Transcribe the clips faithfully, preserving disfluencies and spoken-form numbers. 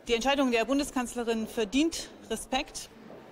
Die Entscheidung der Bundeskanzlerin verdient Respekt.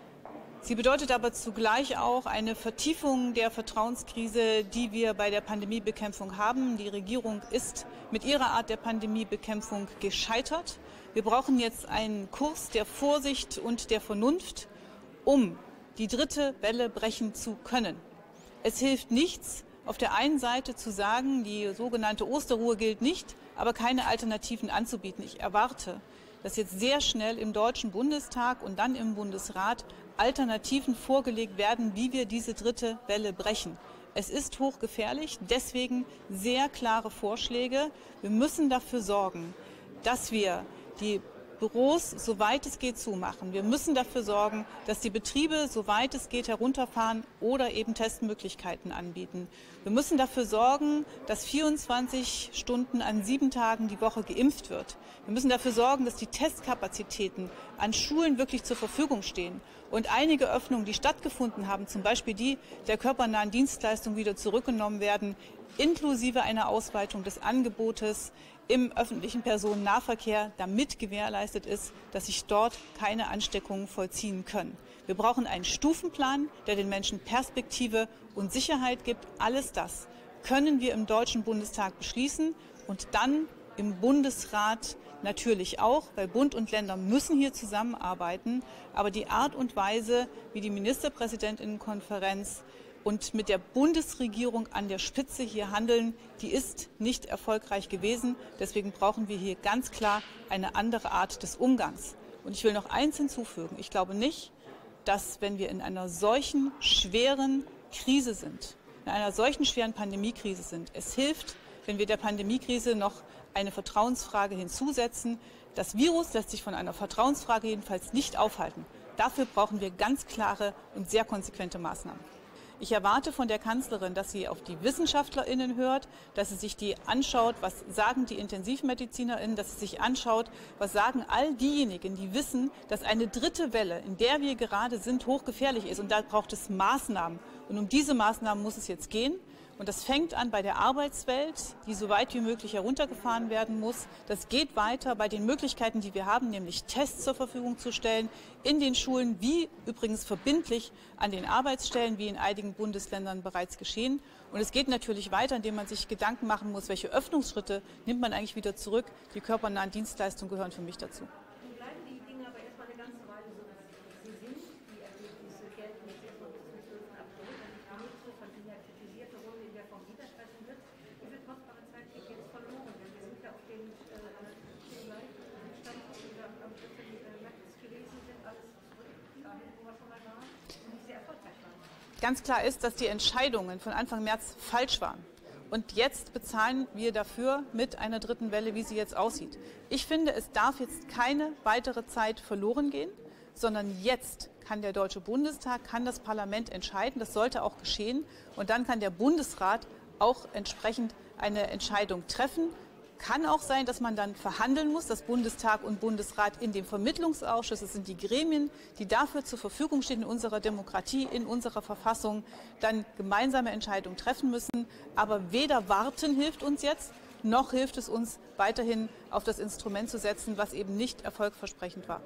Sie bedeutet aber zugleich auch eine Vertiefung der Vertrauenskrise, die wir bei der Pandemiebekämpfung haben. Die Regierung ist mit ihrer Art der Pandemiebekämpfung gescheitert. Wir brauchen jetzt einen Kurs der Vorsicht und der Vernunft, um die dritte Welle brechen zu können. Es hilft nichts, auf der einen Seite zu sagen, die sogenannte Osterruhe gilt nicht, aber keine Alternativen anzubieten. Ich erwarte, dass jetzt sehr schnell im Deutschen Bundestag und dann im Bundesrat Alternativen vorgelegt werden, wie wir diese dritte Welle brechen. Es ist hochgefährlich, deswegen sehr klare Vorschläge. Wir müssen dafür sorgen, dass wir die Büros, soweit es geht, zumachen. Wir müssen dafür sorgen, dass die Betriebe, soweit es geht, herunterfahren oder eben Testmöglichkeiten anbieten. Wir müssen dafür sorgen, dass vierundzwanzig Stunden an sieben Tagen die Woche geimpft wird. Wir müssen dafür sorgen, dass die Testkapazitäten an Schulen wirklich zur Verfügung stehen. Und einige Öffnungen, die stattgefunden haben, zum Beispiel die der körpernahen Dienstleistungen, wieder zurückgenommen werden, inklusive einer Ausweitung des Angebotes im öffentlichen Personennahverkehr, damit gewährleistet ist, dass sich dort keine Ansteckungen vollziehen können. Wir brauchen einen Stufenplan, der den Menschen Perspektive und Sicherheit gibt. Alles das können wir im Deutschen Bundestag beschließen und dann im Bundesrat natürlich auch, weil Bund und Länder müssen hier zusammenarbeiten. Aber die Art und Weise, wie die Ministerpräsidentinnenkonferenz und mit der Bundesregierung an der Spitze hier handeln, die ist nicht erfolgreich gewesen. Deswegen brauchen wir hier ganz klar eine andere Art des Umgangs. Und ich will noch eins hinzufügen. Ich glaube nicht, dass, wenn wir in einer solchen schweren Krise sind, in einer solchen schweren Pandemiekrise sind, es hilft, wenn wir der Pandemiekrise noch eine Vertrauensfrage hinzusetzen. Das Virus lässt sich von einer Vertrauensfrage jedenfalls nicht aufhalten. Dafür brauchen wir ganz klare und sehr konsequente Maßnahmen. Ich erwarte von der Kanzlerin, dass sie auf die WissenschaftlerInnen hört, dass sie sich die anschaut, was sagen die IntensivmedizinerInnen, dass sie sich anschaut, was sagen all diejenigen, die wissen, dass eine dritte Welle, in der wir gerade sind, hochgefährlich ist. Und da braucht es Maßnahmen. Und um diese Maßnahmen muss es jetzt gehen. Und das fängt an bei der Arbeitswelt, die so weit wie möglich heruntergefahren werden muss. Das geht weiter bei den Möglichkeiten, die wir haben, nämlich Tests zur Verfügung zu stellen in den Schulen, wie übrigens verbindlich an den Arbeitsstellen, wie in einigen Bundesländern bereits geschehen. Und es geht natürlich weiter, indem man sich Gedanken machen muss, welche Öffnungsschritte nimmt man eigentlich wieder zurück. Die körpernahen Dienstleistungen gehören für mich dazu. Bleiben die Dinge aber erstmal eine ganze Weile so, wie sie sind. Die Ergebnisse gelten jetzt erstmal bis zum zwölften April. Und die nächste von Ihnen kritisierte Runde, in der vom Widersprechen wird, diese kostbare Zeit geht jetzt verloren. Denn wir sind ja auf den Standpunkt, die wir am vierzehnten März gewesen sind, alles zurück, dahin, wo wir schon mal waren, und nicht sehr erfolgreich waren. Ganz klar ist, dass die Entscheidungen von Anfang März falsch waren. Und jetzt bezahlen wir dafür mit einer dritten Welle, wie sie jetzt aussieht. Ich finde, es darf jetzt keine weitere Zeit verloren gehen, sondern jetzt kann der Deutsche Bundestag, kann das Parlament entscheiden. Das sollte auch geschehen. Und dann kann der Bundesrat auch entsprechend eine Entscheidung treffen. Kann auch sein, dass man dann verhandeln muss, dass Bundestag und Bundesrat in dem Vermittlungsausschuss, das sind die Gremien, die dafür zur Verfügung stehen in unserer Demokratie, in unserer Verfassung, dann gemeinsame Entscheidungen treffen müssen. Aber weder warten hilft uns jetzt, noch hilft es uns weiterhin auf das Instrument zu setzen, was eben nicht erfolgversprechend war.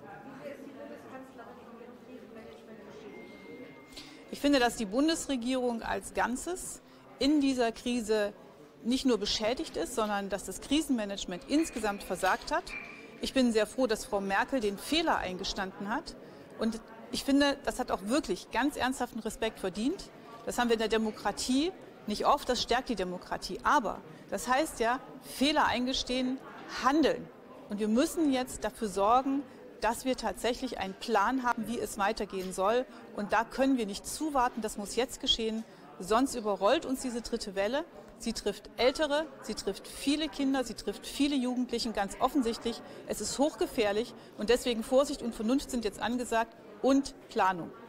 Ich finde, dass die Bundesregierung als Ganzes in dieser Krise nicht nur beschädigt ist, sondern dass das Krisenmanagement insgesamt versagt hat. Ich bin sehr froh, dass Frau Merkel den Fehler eingestanden hat. Und ich finde, das hat auch wirklich ganz ernsthaften Respekt verdient. Das haben wir in der Demokratie nicht oft, das stärkt die Demokratie. Aber das heißt ja, Fehler eingestehen, handeln. Und wir müssen jetzt dafür sorgen, dass wir tatsächlich einen Plan haben, wie es weitergehen soll. Und da können wir nicht zuwarten, das muss jetzt geschehen. Sonst überrollt uns diese dritte Welle. Sie trifft Ältere, sie trifft viele Kinder, sie trifft viele Jugendliche, ganz offensichtlich. Es ist hochgefährlich und deswegen Vorsicht und Vernunft sind jetzt angesagt und Planung.